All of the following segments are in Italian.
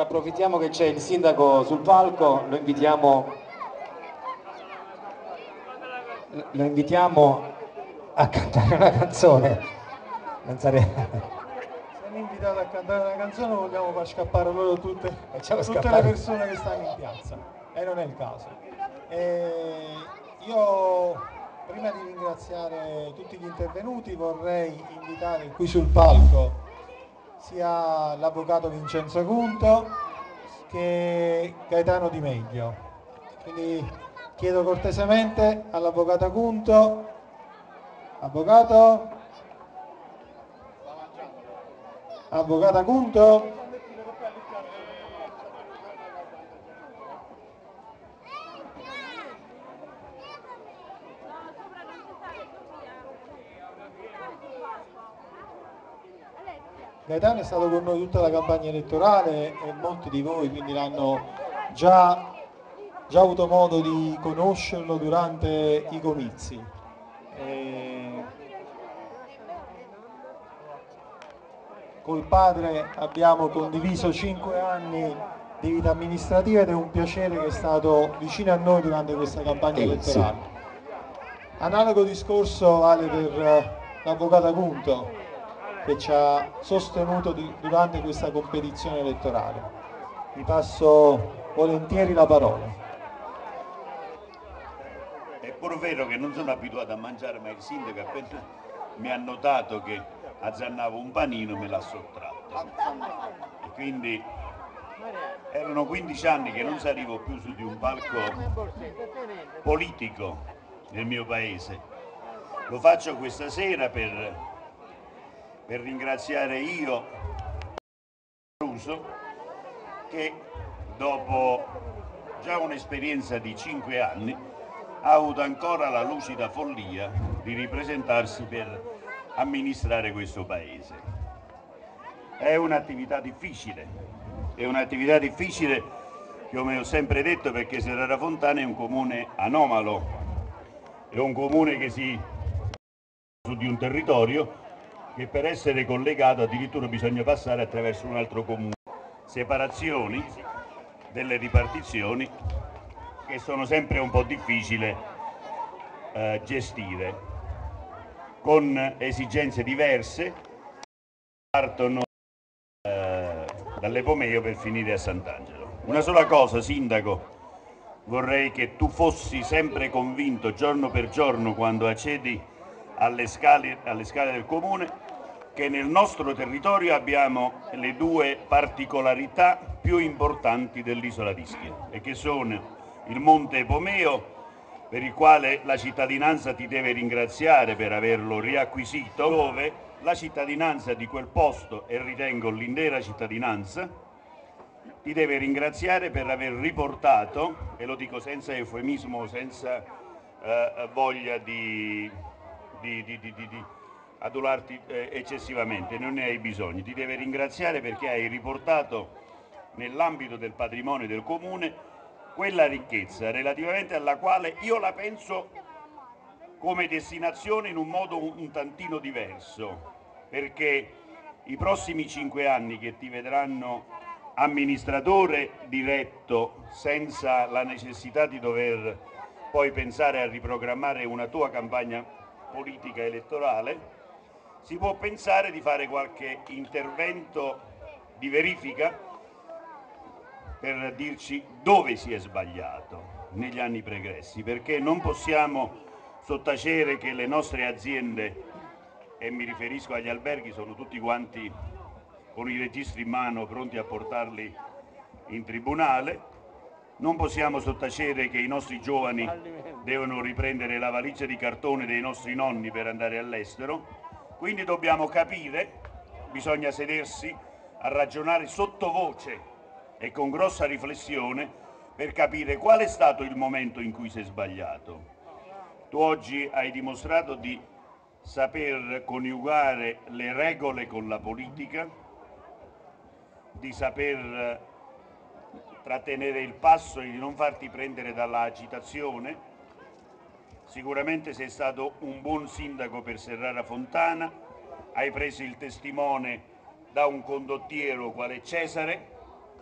approfittiamo che c'è il sindaco sul palco, lo invitiamo a cantare una canzone. Non sarebbe... Siamo invitati a cantare una canzone, vogliamo far scappare loro tutte le persone che stanno in piazza, e non è il caso. Io, prima di ringraziare tutti gli intervenuti, vorrei invitare qui sul palco sia l'avvocato Vincenzo Cunto che Gaetano Di Meglio. Quindi chiedo cortesemente all'avvocato Cunto, avvocata Cunto. Gaetano è stato con noi tutta la campagna elettorale e molti di voi quindi l'hanno già avuto modo di conoscerlo durante i comizi. Col padre abbiamo condiviso 5 anni di vita amministrativa ed è un piacere che è stato vicino a noi durante questa campagna elettorale. Analogo discorso vale per l'avvocata Cunto, che ci ha sostenuto durante questa competizione elettorale. Vi passo volentieri la parola. È pur vero che non sono abituato a mangiare, ma il sindaco appena mi ha notato che azzannavo un panino me l'ha sottratto. E quindi erano 15 anni che non salivo più su di un palco politico nel mio paese. Lo faccio questa sera per ringraziare io Caruso, che dopo già un'esperienza di 5 anni ha avuto ancora la lucida follia di ripresentarsi per amministrare questo paese. È un'attività difficile, come ho sempre detto, perché Serrara Fontana è un comune anomalo, è un comune che si su di un territorio che per essere collegato addirittura bisogna passare attraverso un altro comune. Separazioni delle ripartizioni che sono sempre un po' difficili gestire, con esigenze diverse, partono dall'Epomeo per finire a Sant'Angelo. Una sola cosa, sindaco, vorrei che tu fossi sempre convinto giorno per giorno quando accedi alle scale del comune che nel nostro territorio abbiamo le due particolarità più importanti dell'isola d'Ischia, e che sono il Monte Epomeo, per il quale la cittadinanza ti deve ringraziare per averlo riacquisito, dove la cittadinanza di quel posto, e ritengo l'intera cittadinanza, ti deve ringraziare per aver riportato, e lo dico senza eufemismo, senza voglia di adularti eccessivamente, non ne hai bisogno, ti deve ringraziare perché hai riportato nell'ambito del patrimonio del comune quella ricchezza relativamente alla quale io la penso come destinazione in un modo un tantino diverso, perché i prossimi 5 anni che ti vedranno amministratore diretto senza la necessità di dover poi pensare a riprogrammare una tua campagna politica elettorale, si può pensare di fare qualche intervento di verifica per dirci dove si è sbagliato negli anni pregressi, perché non possiamo sottacere che le nostre aziende, e mi riferisco agli alberghi, sono tutti quanti con i registri in mano pronti a portarli in tribunale. Non possiamo sottacere che i nostri giovani devono riprendere la valigia di cartone dei nostri nonni per andare all'estero. Quindi dobbiamo capire, bisogna sedersi a ragionare sottovoce e con grossa riflessione per capire qual è stato il momento in cui si è sbagliato. Tu oggi hai dimostrato di saper coniugare le regole con la politica, di saper trattenere il passo e di non farti prendere dalla agitazione. Sicuramente sei stato un buon sindaco per Serrara Fontana, hai preso il testimone da un condottiero quale Cesare,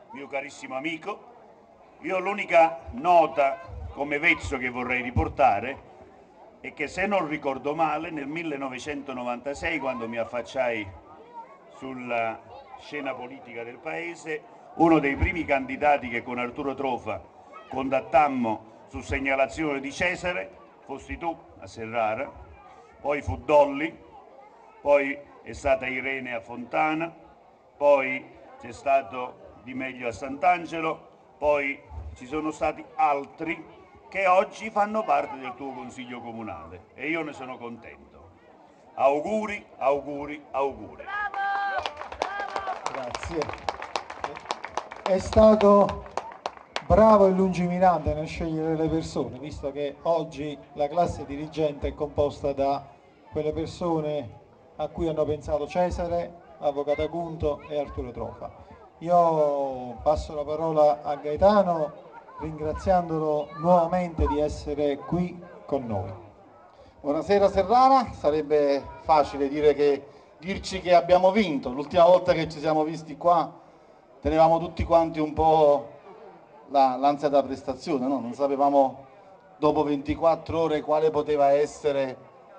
mio carissimo amico. Io l'unica nota come vezzo che vorrei riportare è che, se non ricordo male, nel 1996, quando mi affacciai sulla scena politica del paese, uno dei primi candidati che con Arturo Trofa contattammo su segnalazione di Cesare fossi tu a Serrara, poi fu Dolly, poi è stata Irene a Fontana, poi c'è stato Di Meglio a Sant'Angelo, poi ci sono stati altri che oggi fanno parte del tuo consiglio comunale e io ne sono contento. Auguri, auguri, auguri. Grazie. È stato bravo e lungimirante nel scegliere le persone, visto che oggi la classe dirigente è composta da quelle persone a cui hanno pensato Cesare, Avvocato Agunto e Arturo Trofa. Io passo la parola a Gaetano, ringraziandolo nuovamente di essere qui con noi. Buonasera Serrara, sarebbe facile dirci che abbiamo vinto. L'ultima volta che ci siamo visti qua tenevamo tutti quanti un po' l'ansia da prestazione, no? Non sapevamo dopo 24 ore quale poteva essere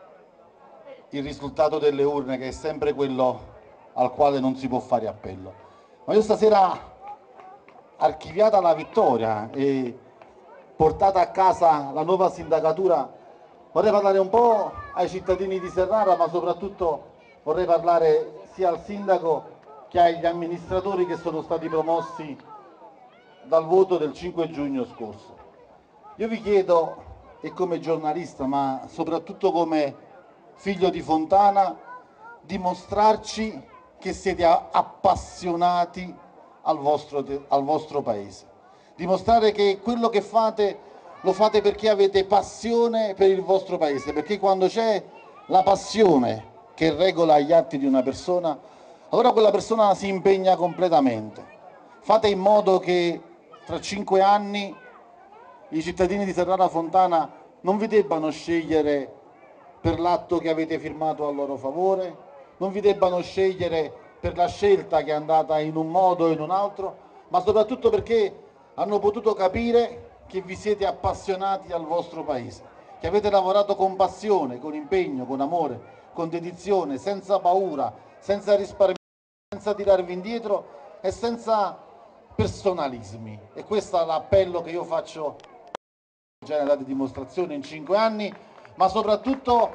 il risultato delle urne, che è sempre quello al quale non si può fare appello. Ma io stasera, archiviata la vittoria e portata a casa la nuova sindacatura, vorrei parlare un po' ai cittadini di Serrara, ma soprattutto vorrei parlare sia al sindaco che agli amministratori che sono stati promossi dal voto del 5 giugno scorso. Io vi chiedo, e come giornalista, ma soprattutto come figlio di Fontana, di mostrarci che siete appassionati al vostro paese, dimostrare che quello che fate lo fate perché avete passione per il vostro paese, perché quando c'è la passione che regola gli atti di una persona, allora quella persona si impegna completamente. Fate in modo che tra 5 anni i cittadini di Serrara Fontana non vi debbano scegliere per l'atto che avete firmato a loro favore, non vi debbano scegliere per la scelta che è andata in un modo o in un altro, ma soprattutto perché hanno potuto capire che vi siete appassionati al vostro paese, che avete lavorato con passione, con impegno, con amore, con dedizione, senza paura, senza risparmiare, senza tirarvi indietro e senza personalismi. E questo è l'appello che io faccio, già ne date dimostrazione in 5 anni, ma soprattutto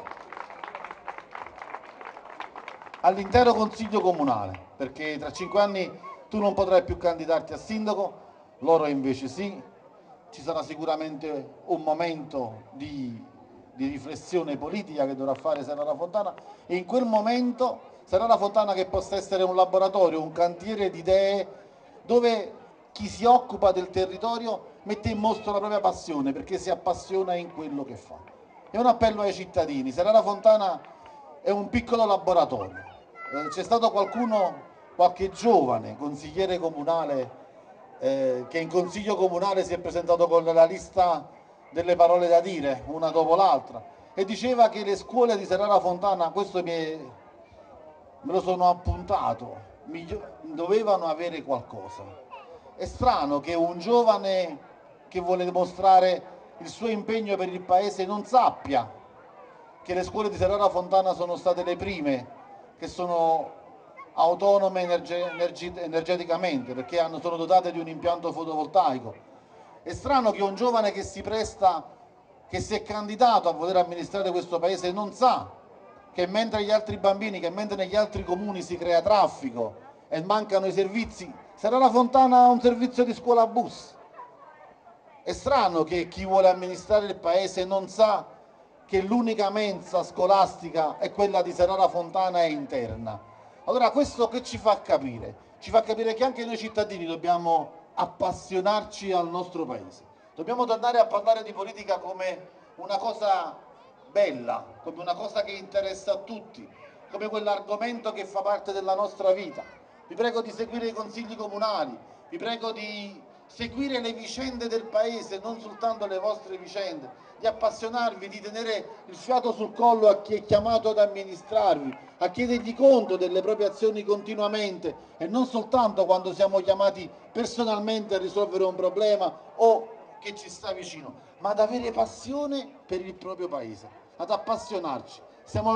all'intero Consiglio Comunale, perché tra 5 anni tu non potrai più candidarti a sindaco, loro invece sì. Ci sarà sicuramente un momento di riflessione politica che dovrà fare Serrara Fontana, e in quel momento Serrara Fontana che possa essere un laboratorio, un cantiere di idee, dove chi si occupa del territorio mette in mostra la propria passione, perché si appassiona in quello che fa. È un appello ai cittadini. Serrara Fontana è un piccolo laboratorio. C'è stato qualche giovane consigliere comunale che in consiglio comunale si è presentato con la lista delle parole da dire, una dopo l'altra, e diceva che le scuole di Serrara Fontana, questo me lo sono appuntato, dovevano avere qualcosa. È strano che un giovane che vuole dimostrare il suo impegno per il paese non sappia che le scuole di Serrara Fontana sono state le prime che sono autonome energeticamente, perché sono dotate di un impianto fotovoltaico. È strano che un giovane che si è candidato a voler amministrare questo paese non sa che mentre gli altri bambini, che mentre negli altri comuni si crea traffico e mancano i servizi, Serrara Fontana ha un servizio di scuola bus. È strano che chi vuole amministrare il paese non sa che l'unica mensa scolastica è quella di Serrara Fontana e interna. Allora questo che ci fa capire? Ci fa capire che anche noi cittadini dobbiamo appassionarci al nostro paese. Dobbiamo tornare a parlare di politica come una cosa bella, come una cosa che interessa a tutti, come quell'argomento che fa parte della nostra vita. Vi prego di seguire i consigli comunali, vi prego di seguire le vicende del paese, non soltanto le vostre vicende, di appassionarvi, di tenere il fiato sul collo a chi è chiamato ad amministrarvi, a chiedergli conto delle proprie azioni continuamente e non soltanto quando siamo chiamati personalmente a risolvere un problema o che ci sta vicino, ma ad avere passione per il proprio paese, ad appassionarci. Stiamo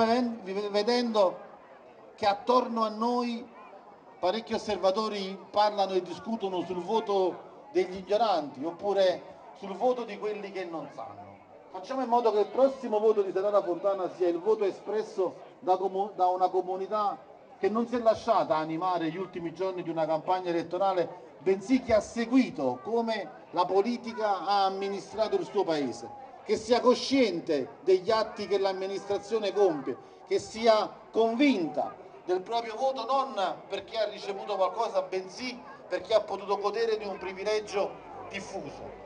vedendo che attorno a noi parecchi osservatori parlano e discutono sul voto degli ignoranti oppure sul voto di quelli che non sanno. Facciamo in modo che il prossimo voto di Serrara Fontana sia il voto espresso da una comunità che non si è lasciata animare gli ultimi giorni di una campagna elettorale, bensì che ha seguito come la politica ha amministrato il suo paese, che sia cosciente degli atti che l'amministrazione compie, che sia convinta del proprio voto non perché ha ricevuto qualcosa, bensì perché ha potuto godere di un privilegio diffuso.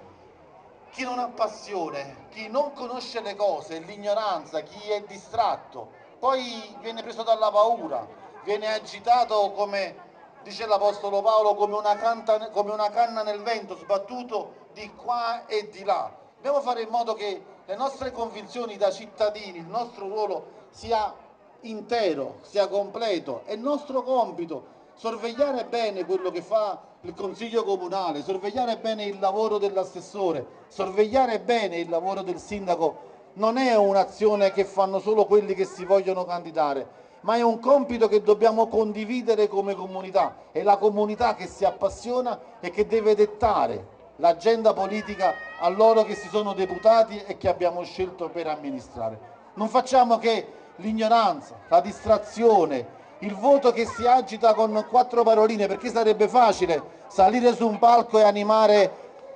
Chi non ha passione, chi non conosce le cose, l'ignoranza, chi è distratto, poi viene preso dalla paura, viene agitato, come dice l'Apostolo Paolo, come una canna nel vento, sbattuto di qua e di là. Dobbiamo fare in modo che le nostre convinzioni da cittadini, il nostro ruolo sia intero, sia completo. È il nostro compito sorvegliare bene quello che fa il Consiglio Comunale, sorvegliare bene il lavoro dell'assessore, sorvegliare bene il lavoro del sindaco. Non è un'azione che fanno solo quelli che si vogliono candidare, ma è un compito che dobbiamo condividere come comunità. È la comunità che si appassiona e che deve dettare l'agenda politica a loro che si sono deputati e che abbiamo scelto per amministrare. Non facciamo che l'ignoranza, la distrazione, il voto che si agita con 4 paroline, perché sarebbe facile salire su un palco e animare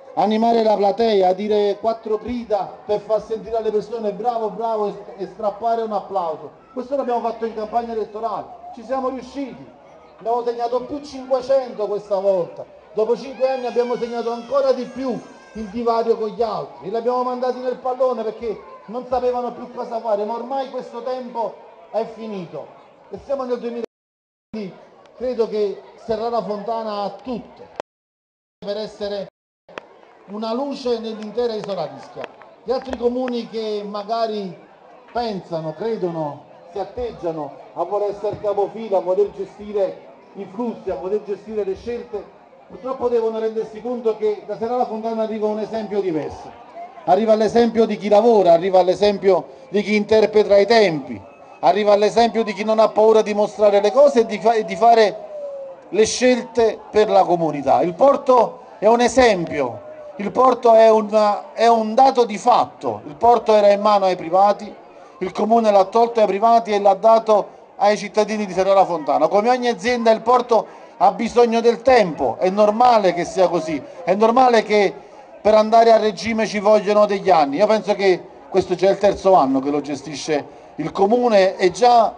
la platea, dire 4 grida per far sentire alle persone bravo, bravo e strappare un applauso. Questo l'abbiamo fatto in campagna elettorale, ci siamo riusciti, abbiamo segnato più 500 questa volta, dopo 5 anni abbiamo segnato ancora di più il divario con gli altri, li abbiamo mandati nel pallone perché non sapevano più cosa fare, ma ormai questo tempo è finito. E siamo nel 2020, quindi credo che Serrara Fontana ha tutto per essere una luce nell'intera isola d'Ischia. Gli altri comuni che magari pensano, credono, si atteggiano a voler essere capofila, a voler gestire i flussi, a voler gestire le scelte, purtroppo devono rendersi conto che da Serrara Fontana arriva un esempio diverso. Arriva l'esempio di chi lavora, arriva l'esempio di chi interpreta i tempi, arriva all'esempio di chi non ha paura di mostrare le cose e di fare le scelte per la comunità. Il porto è un esempio, il porto è un dato di fatto, il porto era in mano ai privati, il comune l'ha tolto ai privati e l'ha dato ai cittadini di Serrara Fontana. Come ogni azienda il porto ha bisogno del tempo, è normale che sia così, è normale che per andare a regime ci vogliono degli anni. Io penso che questo già è il 3° anno che lo gestisce il comune e già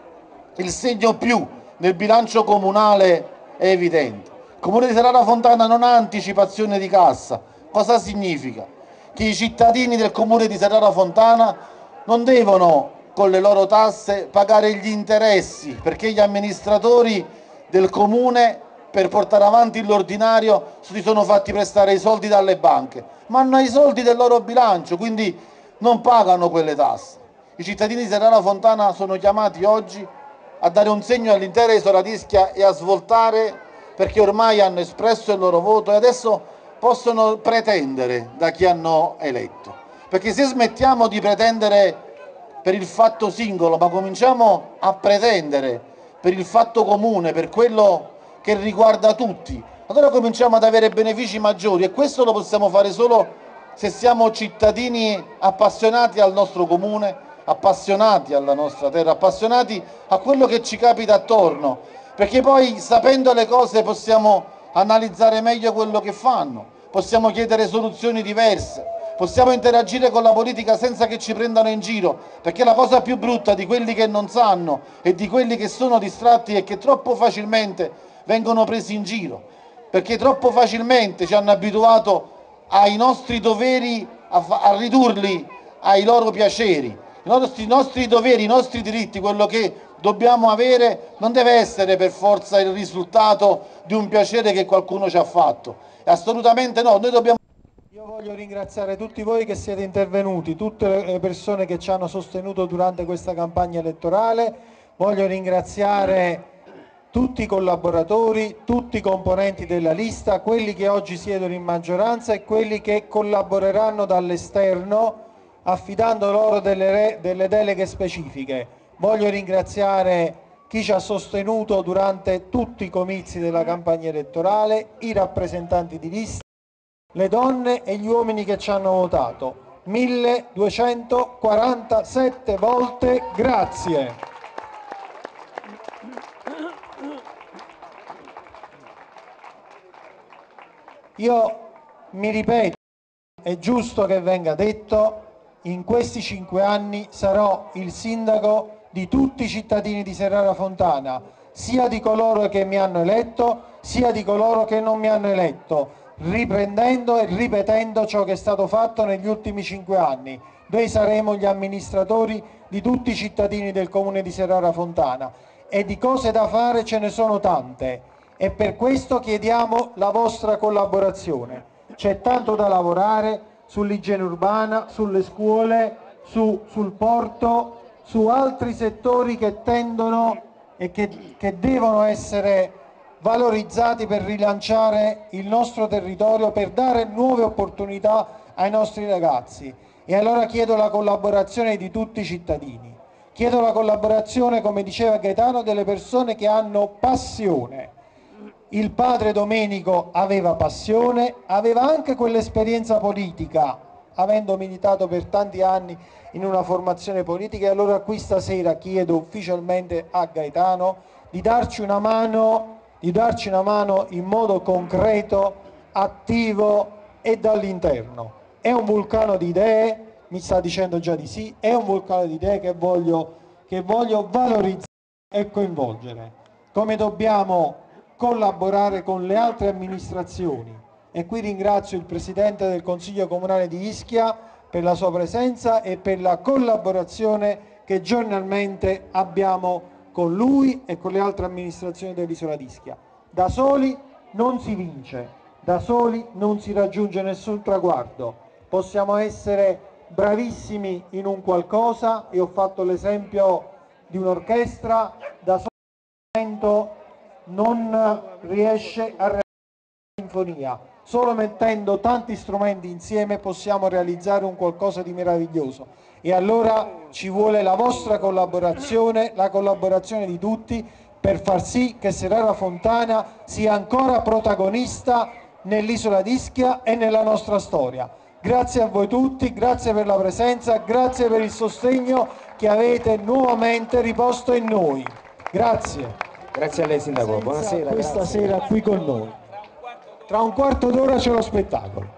il segno più nel bilancio comunale è evidente. Il comune di Serrara Fontana non ha anticipazione di cassa. Cosa significa? Che i cittadini del comune di Serrara Fontana non devono con le loro tasse pagare gli interessi, perché gli amministratori del comune per portare avanti l'ordinario si sono fatti prestare i soldi dalle banche, ma hanno i soldi del loro bilancio, quindi non pagano quelle tasse. I cittadini di Serrara Fontana sono chiamati oggi a dare un segno all'intera isola d'Ischia e a svoltare, perché ormai hanno espresso il loro voto e adesso possono pretendere da chi hanno eletto. Perché se smettiamo di pretendere per il fatto singolo, ma cominciamo a pretendere per il fatto comune, per quello che riguarda tutti, allora cominciamo ad avere benefici maggiori e questo lo possiamo fare solo se siamo cittadini appassionati al nostro comune, appassionati alla nostra terra, appassionati a quello che ci capita attorno, perché poi sapendo le cose possiamo analizzare meglio quello che fanno, possiamo chiedere soluzioni diverse, possiamo interagire con la politica senza che ci prendano in giro, perché la cosa più brutta di quelli che non sanno e di quelli che sono distratti è che troppo facilmente vengono presi in giro, perché troppo facilmente ci hanno abituato ai nostri doveri a ridurli ai loro piaceri. I nostri doveri, i nostri diritti, quello che dobbiamo avere, non deve essere per forza il risultato di un piacere che qualcuno ci ha fatto, assolutamente no, noi dobbiamo... Io voglio ringraziare tutti voi che siete intervenuti, tutte le persone che ci hanno sostenuto durante questa campagna elettorale, voglio ringraziare tutti i collaboratori, tutti i componenti della lista, quelli che oggi siedono in maggioranza e quelli che collaboreranno dall'esterno affidando loro delle deleghe specifiche. Voglio ringraziare chi ci ha sostenuto durante tutti i comizi della campagna elettorale, i rappresentanti di lista, le donne e gli uomini che ci hanno votato. 1247 volte grazie. Io mi ripeto, è giusto che venga detto, in questi 5 anni sarò il sindaco di tutti i cittadini di Serrara Fontana, sia di coloro che mi hanno eletto, sia di coloro che non mi hanno eletto, riprendendo e ripetendo ciò che è stato fatto negli ultimi 5 anni. Noi saremo gli amministratori di tutti i cittadini del comune di Serrara Fontana e di cose da fare ce ne sono tante e per questo chiediamo la vostra collaborazione. C'è tanto da lavorare sull'igiene urbana, sulle scuole, sul porto, su altri settori che tendono e che devono essere valorizzati per rilanciare il nostro territorio, per dare nuove opportunità ai nostri ragazzi. E allora chiedo la collaborazione di tutti i cittadini, chiedo la collaborazione, come diceva Gaetano, delle persone che hanno passione. Il padre Domenico aveva passione, aveva anche quell'esperienza politica, avendo militato per tanti anni in una formazione politica, e allora qui stasera chiedo ufficialmente a Gaetano di darci una mano in modo concreto, attivo e dall'interno. È un vulcano di idee, mi sta dicendo già di sì, è un vulcano di idee che voglio valorizzare e coinvolgere. Come dobbiamo collaborare con le altre amministrazioni, e qui ringrazio il Presidente del Consiglio Comunale di Ischia per la sua presenza e per la collaborazione che giornalmente abbiamo con lui e con le altre amministrazioni dell'isola di Ischia. Da soli non si vince, da soli non si raggiunge nessun traguardo, possiamo essere bravissimi in un qualcosa, e ho fatto l'esempio di un'orchestra, da soli non riesce a realizzare una sinfonia, solo mettendo tanti strumenti insieme possiamo realizzare un qualcosa di meraviglioso, e allora ci vuole la vostra collaborazione, la collaborazione di tutti, per far sì che Serrara Fontana sia ancora protagonista nell'isola di Ischia e nella nostra storia. Grazie a voi tutti, grazie per la presenza, grazie per il sostegno che avete nuovamente riposto in noi. Grazie. Grazie a lei Sindaco, buonasera. Questa grazie. sera qui con noi. Tra un quarto d'ora c'è lo spettacolo.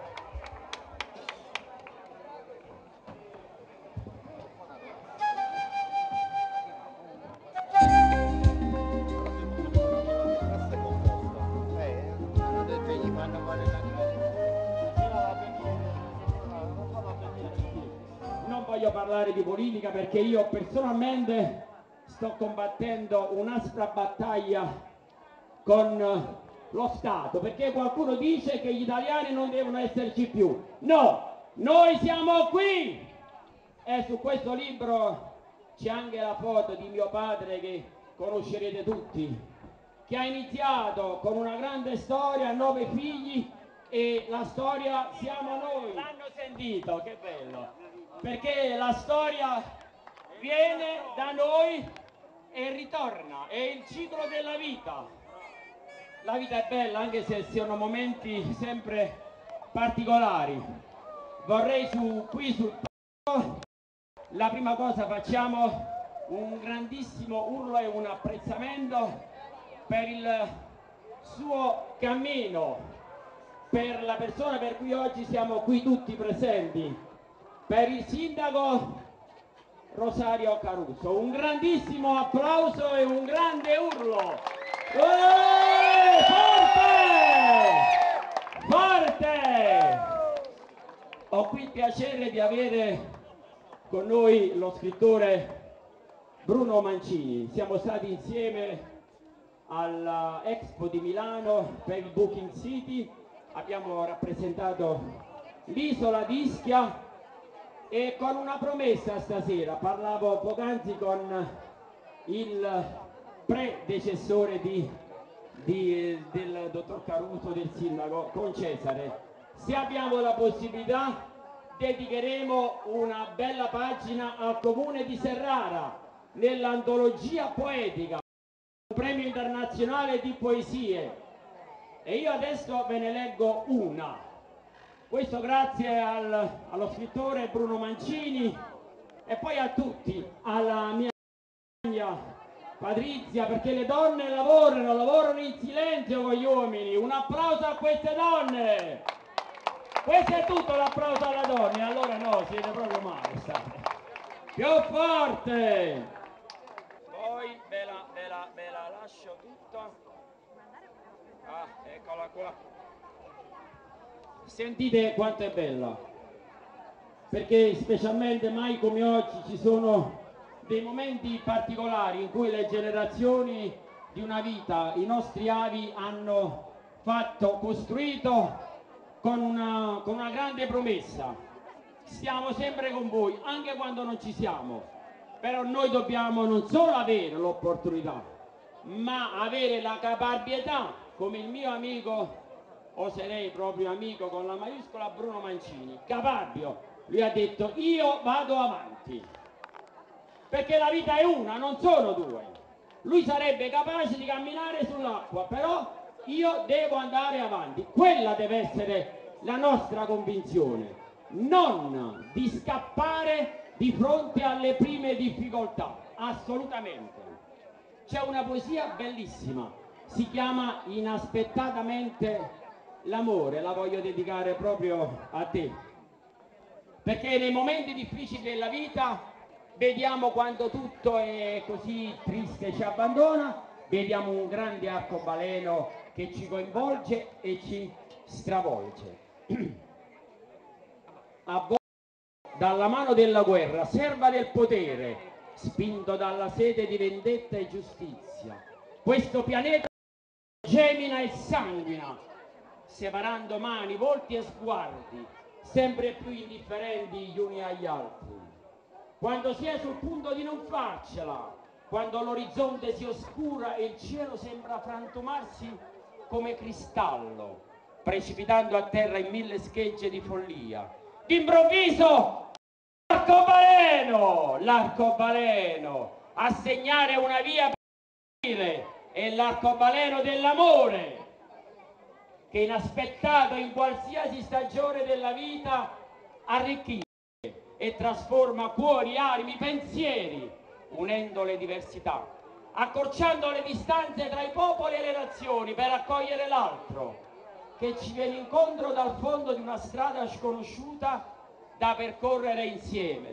Non voglio parlare di politica perché io personalmente sto combattendo un'aspra battaglia con lo Stato, perché qualcuno dice che gli italiani non devono esserci più. No, noi siamo qui! E su questo libro c'è anche la foto di mio padre che conoscerete tutti, che ha iniziato con una grande storia, 9 figli, e la storia siamo noi. L'hanno sentito, che bello! Perché la storia viene da noi e ritorna, è il ciclo della vita. La vita è bella anche se siano momenti sempre particolari. Vorrei qui sul palco, la prima cosa facciamo un grandissimo urlo e un apprezzamento per il suo cammino, per la persona per cui oggi siamo qui tutti presenti, per il sindaco Rosario Caruso. Un grandissimo applauso e un grande urlo. Forte! Forte! Ho qui il piacere di avere con noi lo scrittore Bruno Mancini. Siamo stati insieme alla Expo di Milano per il Booking City, abbiamo rappresentato l'isola di Ischia e con una promessa stasera, parlavo poc'anzi con il predecessore del dottor Caruso, del sindaco, con Cesare. Se abbiamo la possibilità dedicheremo una bella pagina al comune di Serrara nell'antologia poetica, un premio internazionale di poesie, e io adesso ve ne leggo una. Questo grazie allo scrittore Bruno Mancini e poi a tutti, alla mia Patrizia, perché le donne lavorano in silenzio con gli uomini. Un applauso a queste donne! Questo è tutto l'applauso alle donne, allora no, siete proprio male, state. Più forte! Poi ve la lascio tutta. Ah, eccola qua. Sentite quanto è bella, perché specialmente mai come oggi ci sono dei momenti particolari in cui le generazioni di una vita, i nostri avi hanno costruito con una grande promessa: stiamo sempre con voi anche quando non ci siamo, però noi dobbiamo non solo avere l'opportunità ma avere la caparbietà, come il mio amico, oserei proprio amico con la maiuscola, Bruno Mancini, caparbio. Lui ha detto: io vado avanti, perché la vita è una, non sono due. Lui sarebbe capace di camminare sull'acqua, però io devo andare avanti. Quella deve essere la nostra convinzione, non di scappare di fronte alle prime difficoltà, assolutamente. C'è una poesia bellissima, si chiama Inaspettatamente l'amore, la voglio dedicare proprio a te, perché nei momenti difficili della vita vediamo quando tutto è così triste, ci abbandona, vediamo un grande arcobaleno che ci coinvolge e ci stravolge. Avvolto dalla mano della guerra, serva del potere, spinto dalla sete di vendetta e giustizia, questo pianeta gemina e sanguina, separando mani, volti e sguardi, sempre più indifferenti gli uni agli altri. Quando si è sul punto di non farcela, quando l'orizzonte si oscura e il cielo sembra frantumarsi come cristallo, precipitando a terra in mille schegge di follia, d'improvviso l'arcobaleno a segnare una via per è l'arcobaleno dell'amore, che inaspettato in qualsiasi stagione della vita arricchisce e trasforma cuori, animi, pensieri, unendo le diversità, accorciando le distanze tra i popoli e le nazioni per accogliere l'altro che ci viene incontro dal fondo di una strada sconosciuta da percorrere insieme.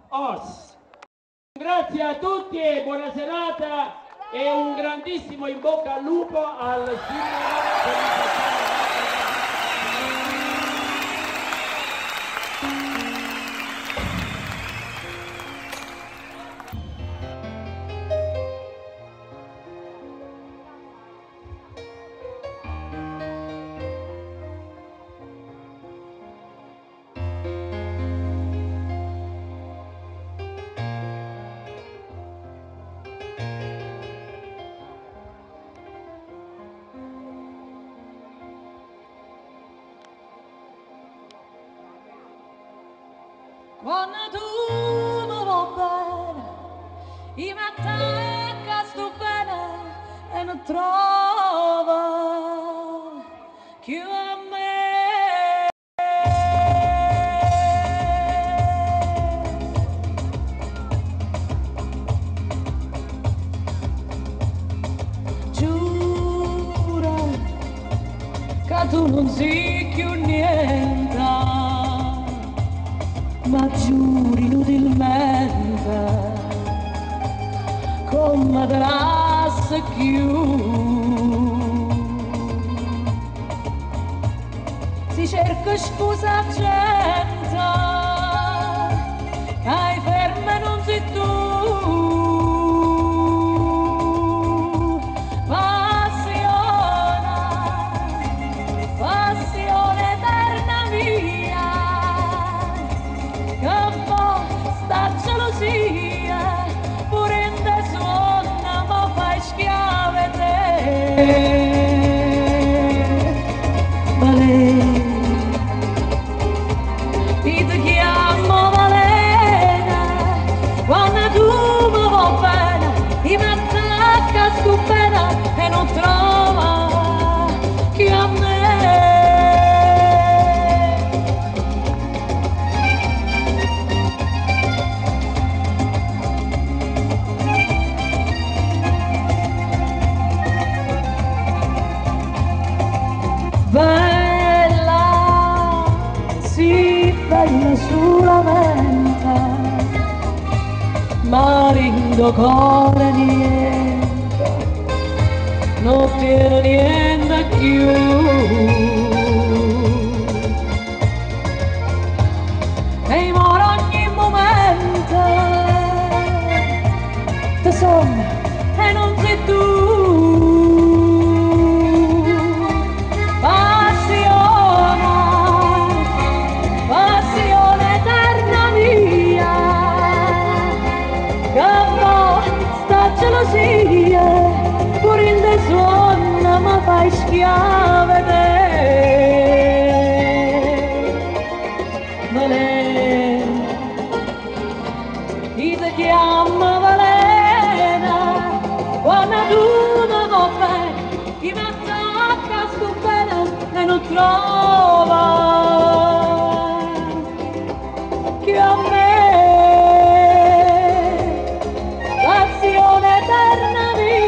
Grazie a tutti e buona serata e un grandissimo in bocca al lupo al sindaco. Quando tu mi vuoi bene, io mi attacco a sto bene e non trovo più a me. Giura che tu non sei più niente, ma giuri inutilmente come te lascio più. Si cerca scusa gente, hai ferma non sei tu. sulla mente, ma rindo cuore niente, non tiene niente più. E moro ogni momento, te sono e non sei tu. Pur il de suona ma fai schiave te. Valena, chi ti chiama Valena, quando tu non va bene, chi mi attacca sto bene e non trova che a me passione eterna.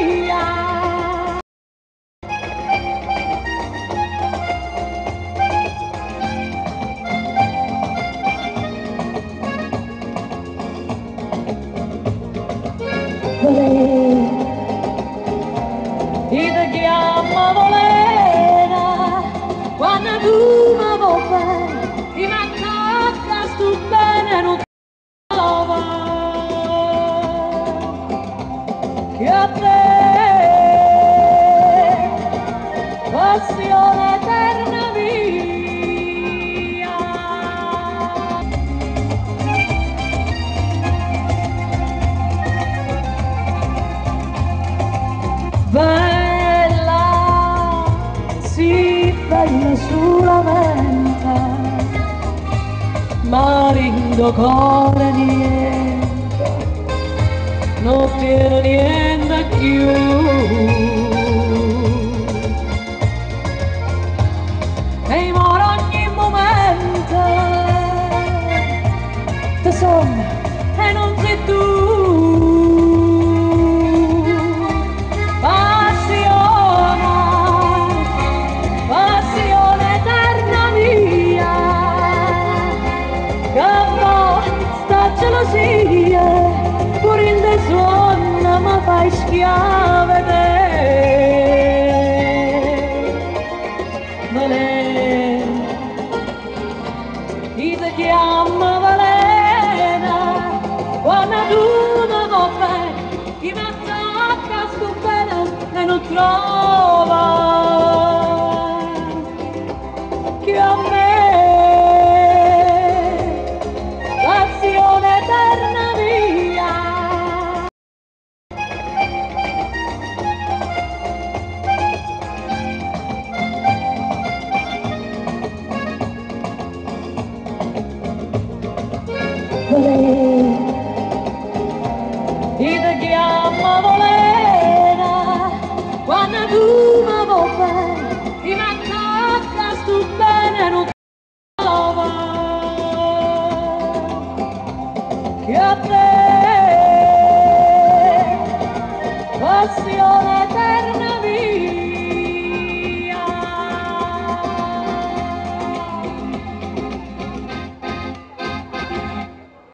Chi ti chiama Valena, quando tu mi vuoi bene, chi mi attacca sto bene non trova che a te passione eterna mia. Bella, sì, bella sulla mente, ma rindo cuore niente, non tiene niente più. E moro ogni momento, te sono e non sei tu. Pur il de suona ma fai schiave te. Valena, chi ti chiama Valena, quando tu non va bene, chi mi attacca sto bene e non trova che a me passione eterna mia. Chi ti chiama Valena, quando tu mi vuoi bene, chi mi attacca sto bene non trova che a te passione